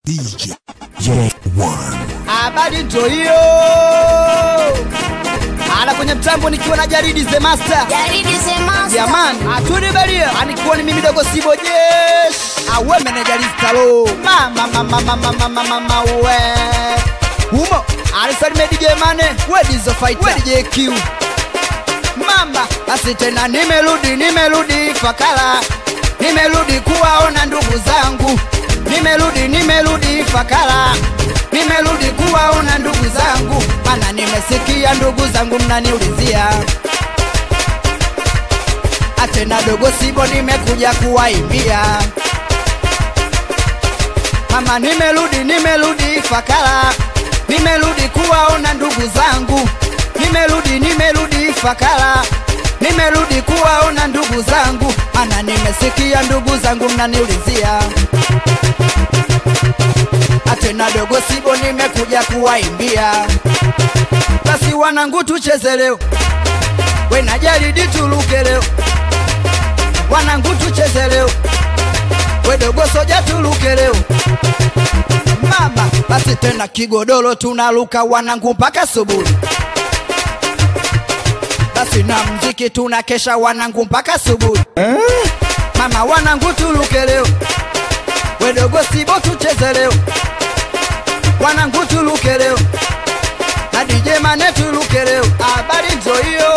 DJ J1. Habari ndio hiyo. Ana kwenye mtambo nikiwa na Jaridi the Master. Jaridi the Master. Jamani, atuni balia. Anikuwa ni mimi dogo Sibo Jesh. Awe meneja Listalo. Mama we. Humo, alisalime DJ Mane. We Dizo Fighter. We DJ Q. Mama, basi tena nimerudi fakala. Nimerudi kuwaona ndugu zangu. Nimerudi fakala. Nimerudi kuwaona ndugu zangu. Mana nimesikia ndugu zangu mnaniulizia. Atena dogo Sibo nimekuja kuwaimbia. Mama nimerudi fakala. Nimerudi kuwaona ndugu zangu. Nimerudi fakala. Nimerudi kuwaona ndugu zangu. Mana nimesikia ndugu zangu mnaniulizia. Atena dogo Sibo nimekuja kuwaimbia. Basi wanangu tucheze leo. We na Jaridi tuluke leo. Wanangu tucheze leo. We dogo Soja tuluke leo. Mama, basi tena kigodoro tunaluka wanangu mpaka subuhi. Basi na mziki tunakesha wanangu mpaka subuhi. Mama wanangu tuluke leo. We dogo Sibo tucheze leo. Wanangu tuluke leo. Na DJ Mane tuluke leo. Habari ndio hiyo.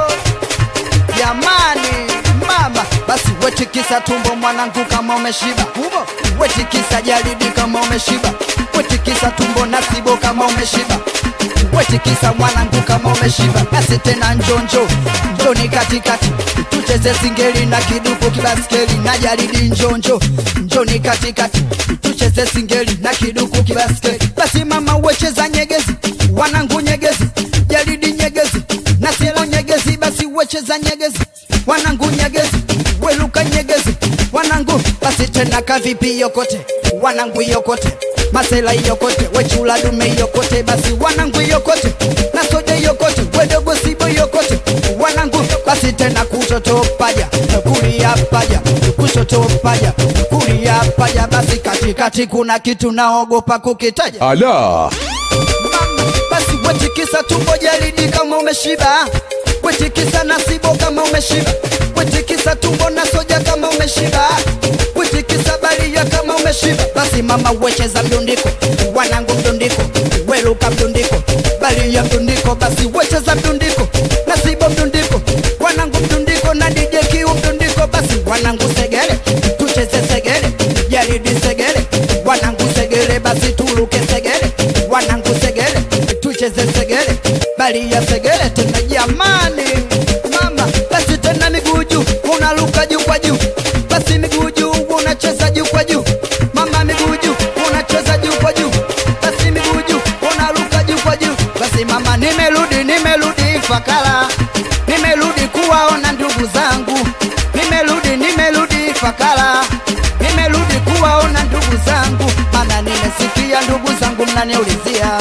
Jamani, mama, basi wetikisa tumbo mwanangu kama umeshiba. Wetikisa Jaridi kama umeshiba. Wetikisa tumbo na Sibo kama umeshiba. Wetikisa mwanangu kama umeshiba. Basi tena njoni katikati. Tucheze singeli na kiduku kibaskeli na Jaridi njoni katikati. Tucheze singeli na kiduku kibaskeli. Basi mama wecheza nyegezi. Wanangu nyegezi. Jaridi nyegezi. Na Sibo nyegezi. Basi wecheza nyegezi. Wanangu nyegezi. Weluka nyegezi. Wanangu basi tena kavipi yokote. Wanangu yokote. Masela yokote. Wechula dume yokote. Basi wanangu yokote. Na Soja yokote. Wedogo Sibo yokote. Wanangu basi tena kushoto paja. Kulia paja. Kushoto paja. Kulia paja. Basi katikati kuna kitu naogopa kukitaja. Ala. Mama, basi wetikisa tumbo Jaridi kama umeshiba. Wetikisa na Sibo kama umeshiba. Wetikisa tumbo na Soja kama umeshiba. Wetikisa balia kama umeshiba. Basi mama wecheza mdundiko. Wanangu mdundiko. Weluka mdundiko. Balia mdundiko. Basi wecheza mdundiko. Na Sibo mdundiko. Wanangu mdundiko na DJ Q mdundiko. Basi wanangu segele. Tucheze segele. Jaridi segele. Wanangu segele. Basi tuluke segele. Wanangu segele. Tucheze segele. Balia segele. Tena jamani, mama, basi tena miguu juu. Unaluka juu kwa juu. Basi miguu juu unacheza juu kwa juu. Mama miguu juu unacheza juu kwa juu. Basi miguu juu unaluka juu kwa juu. Basi mama nimerudi fakala. Nimerudi kuwaona ndugu zangu. Nimerudi fakala. Nimerudi kuwaona ndugu zangu. Mana nimesikia ndugu zangu mnaniulizia.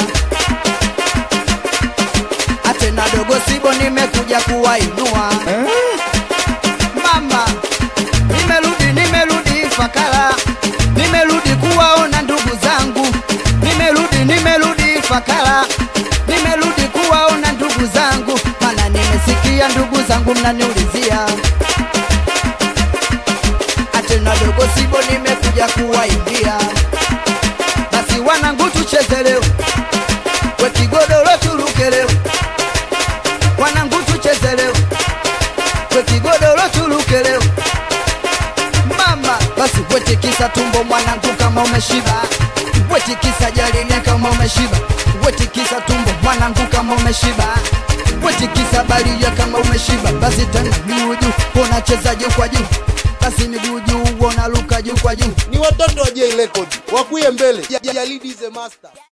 Atena dogo Sibo nimekuja kuwainua. Mama, nimerudi fakala. Nimerudi kuwaona ndugu zangu. Nimerudi fakala. Nimerudi kuwaona ndugu zangu. Mana nimesikia ndugu zangu mnaniulizia. Atena dogo Sibo nimekuja kuwaimbia. Basi wanangu tucheze leo. We kigodoro tuluke leo. Wanangu tucheze leo. We kigodoro tuluke leo. Mama, basi wetikisa tumbo mwanangu kama umeshiba. Wetikisa Jaridi kama umeshiba. Wetikisa tumbo mwanangu kama umeshiba. Wetikisa balia kama umeshiba. Basi tena miguu juu unacheza juu kwa juu. Basi miguu juu unaluka juu kwa juu. Ni watoto wa J Record. Wakuye mbele. Jaridi the Master.